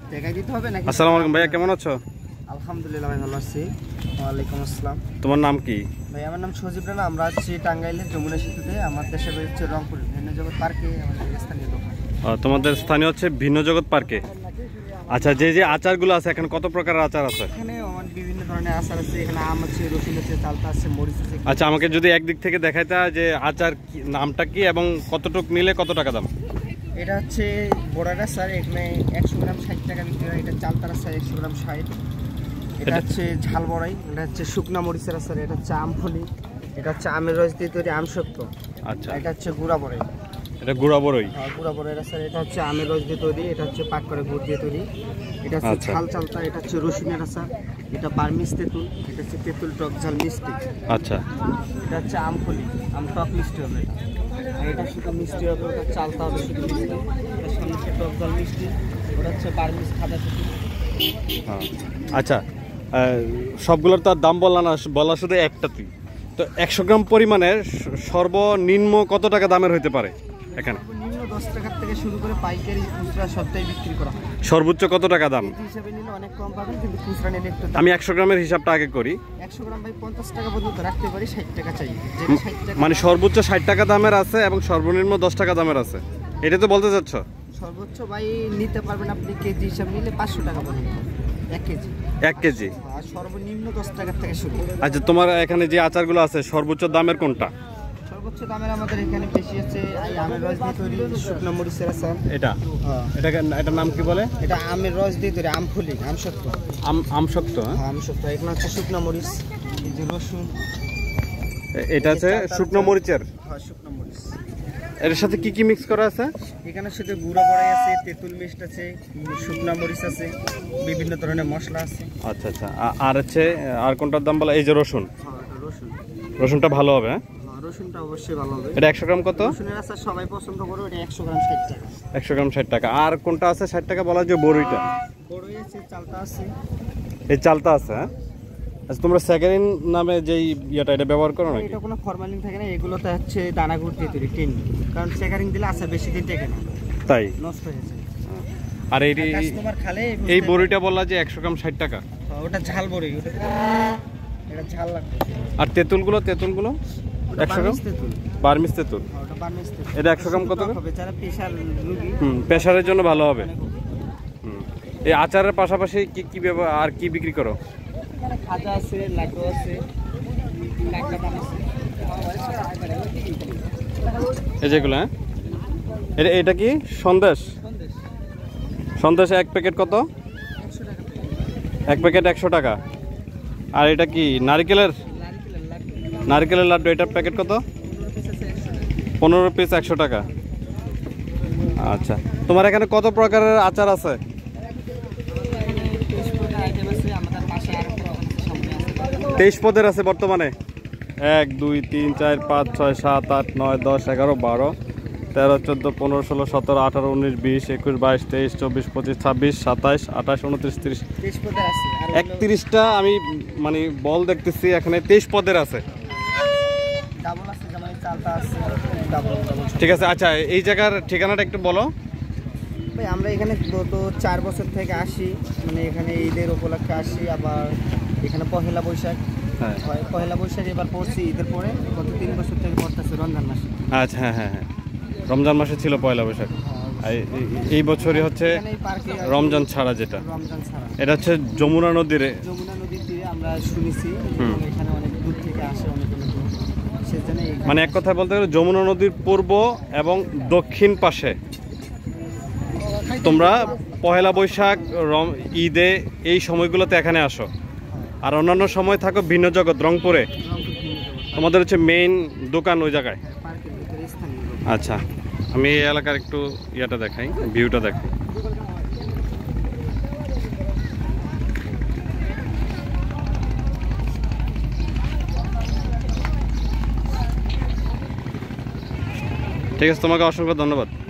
দেখাই দিতে হবে নাকি? আসসালামু আলাইকুম ভাইয়া, কেমন আছো? আলহামদুলিল্লাহ ভাই, ভালো আছি। ওয়ালাইকুম আসসালাম। তোমার নাম কি? ভাই আমার নাম সজীব রানা। আমরা আছি টাঙ্গাইলের যমুনা সেতুতে। আমার দেশের বাড়ি হচ্ছে রংপুর ভিন্ন জগৎ পার্কে, আমাদের স্থানীয় দোকান। তোমাদের স্থানীয় হচ্ছে ভিন্ন জগৎ পার্কে। আচ্ছা, যে যে আচারগুলো আছে এখানে কত প্রকারের আচার আছে? এখানে আমার বিভিন্ন ধরনের আচার আছে। এখানে আম আছে, রসুন আছে, চালতা আছে, মরিচ আছে। আচ্ছা, আমাকে যদি একদিক থেকে দেখাইতা যে আচার নামটা কি এবং কতটুক নিলে কত টাকা দাম? এটা হচ্ছে বড়াটা স্যার, এখানে 100 গ্রাম 60 টাকা বিক্রি হয়। এটা চালতার স্যার 100 গ্রাম 60। এটা হচ্ছে ঝাল বড়াই, এটা হচ্ছে শুকনা মরিচের স্যার, এটা হচ্ছে আমফলি, এটা হচ্ছে আমের রস দিয়ে তৈরি আমসত্ব। আচ্ছা, এটা হচ্ছে গুড়া বড়াই। এটা গুড়া বড়ই? হ্যাঁ, গুড়া বড়াই স্যার। এটা হচ্ছে আমের রস দিয়ে তৈরি, এটা হচ্ছে পাক করে গুড় দিয়ে তৈরি। এটা হচ্ছে ঝাল চালতা, এটা হচ্ছে রসুনের আচার, এটা বার্মিস তেঁতুল, এটা হচ্ছে তেঁতুল টক ঝাল মিষ্টি। আচ্ছা, এটা হচ্ছে আমফলি, আম টক মিষ্টি হবে এটা। আর এটা শুধু মিষ্টি হবে, ওটা চালতা হবে শুধু মিষ্টি। এটা সামনে টক ঝাল মিষ্টি, ওটা হচ্ছে বার্মিস খাদা তেঁতুল। হ্যাঁ। আচ্ছা, সবগুলোর তো আর দাম বলা শুধু একটাতেই তো। 100 গ্রাম পরিমাণের সর্বনিম্ন কত টাকা দামের হইতে পারে এখানে? সর্বনিম্ন 10 টাকা থেকে শুরু করে পাইকারি খুচরা সবটাই বিক্রি করা হয়। সর্বোচ্চ কত টাকা দাম? হিসাবে নিলে অনেক কম পাবেন, কিন্তু খুচরা নিলে একটু আমি 100 গ্রামের হিসাবটা আগে করি। 100 গ্রাম ভাই 50 টাকা পর্যন্ত রাখতে পারি, 60 টাকা চাই। যেটা 60 টাকা মানে সর্বোচ্চ 60 টাকা দামের আছে এবং সর্বনিম্ন 10 টাকা দামের আছে, এটা তো বলতে চাচ্ছ? সর্বোচ্চ ভাই নিতে পারবেন আপনি কেজি হিসাবে নিলে 500 টাকা পর্যন্ত 1 কেজি। 1 কেজি? আর সর্বনিম্ন 10 টাকা থেকে শুরু। আচ্ছা, তোমার এখানে যে আচারগুলো আছে সর্বোচ্চ দামের কোনটা? সর্বোচ্চ দামের আমাদের এখানে বেশি আছে আমের রস দিয়ে তৈরি শুকনো মরিচের আচার। এটা এটার নাম কি বলে? এটা আমের রস দিয়ে তৈরি আমফলি, আমসত্ব। আমসত্ব? হ্যাঁ, আমসত্ব। এখানে হচ্ছে শুকনো মরিচ, এই যে রসুন। এটা আছে শুকনো মরিচের? হ্যাঁ, শুকনো মরিচ। এর সাথে কি কি মিক্স করা আছে? এখানে শুধু গুঁড়া বড়াই আছে, তেঁতুল মিষ্টি আছে, শুকনো মরিচ আছে, বিভিন্ন ধরনের মশলা আছে। আচ্ছা আচ্ছা, আর আছে আর কোনটার দাম বলা? এই যে রসুন। হ্যাঁ, এটা রসুন। রসুনটা ভালো হবে? রসুনটা অবশ্যই ভালো হবে। এটা 100 গ্রাম কত? রসুনের আচার সবাই পছন্দ করে, এটা 100 গ্রাম 60 টাকা। 100 গ্রাম 60 টাকা। আর কোনটা আছে 60 টাকা বলা? যে বড়ইটা? বড়ই আছে, চালতা আছে। এই চালতা আছে? হ্যাঁ। আচ্ছা, তোমরা স্যাকারিন নামে যেই এটা ব্যবহার করো নাকি? এটা কোনো ফরমালিন থাকে না, এগুলোতে হচ্ছে দানা গুড় দিয়ে তৈরি টিন। কারণ স্যাকারিন দিলে আচার বেশি দিন টেকে না, তাই নষ্ট হয়ে যায়। আর কাস্টমার খালে এই বড়িটা বললা যে 100 গ্রাম 60 টাকা? ওটা ঝাল বড়ি, ওটা এটা ঝাল লাগবে। আর তেঁতুলগুলো 100 গ্রাম? বার্মিস তেঁতুল। ওটা বার্মিস তেঁতুল। এটা 100 গ্রাম কত? হবে যারা প্রেসার রোগী, প্রেসারের জন্য ভালো হবে। এই আচারের পাশাপাশি কি কি আর কি বিক্রি করো? এখানে খাজা আছে, লাড্ডু আছে, কাকড়া আছে। এই যেগুলো? হ্যাঁ, এটা কি সন্দেশ? সন্দেশ 1 প্যাকেট কত? 1 প্যাকেট 100 টাকা। আর এটা কি নারকেলের লাড্ডু? এটার প্যাকেট কত? 15 পিস 100 টাকা। আচ্ছা, তোমার এখানে কত প্রকারের আচার আছে? 23 পদের আছে বর্তমানে? 1 2 3 4 5 6 7 8 9 10 11 12 13 14 15 16 17 18 19 20 21 22 23 24 25 26 27 28 29 30 31টা আমি মানে বল দেখতেছি এখানে 23 পদের আছে। ঠিক আছে। আচ্ছা, এই জায়গার ঠিকানাটা একটু বলো ভাই। আমরা এখানে গত 4 বছর থেকে আসি, মানে এখানে ঈদের উপলক্ষে আসি, আবার এখানে পহেলা বৈশাখ হয়। পহেলা বৈশাখ এবার পড়ছি ঈদের পরে, গত 3 বছর থেকে পড়তেছে রমজান মাসে। আচ্ছা, হ্যাঁ হ্যাঁ হ্যাঁ, রমজান মাসে ছিল পয়লা বৈশাখ। এই বছরই হচ্ছে রমজান ছাড়া, যেটা এটা হচ্ছে যমুনা নদীর তীরে আমরা শুনেছি। এখানে অনেক দূর থেকে আসে, অনেক মানে এক কথায় বলতে গেলে যমুনা নদীর পূর্ব এবং দক্ষিণ পাশে তোমরা পহেলা বৈশাখ, ঈদে এই সময়গুলোতে এখানে আসো, আর অন্যান্য সময় থাকো ভিন্ন জগৎ রংপুরে। তোমাদের হচ্ছে মেইন দোকান ওই জায়গায়? আচ্ছা, আমি এই এলাকার একটু ইয়েটা দেখাই, ভিউটা দেখাই। ঠিক আছে, তোমাকে অসংখ্য ধন্যবাদ।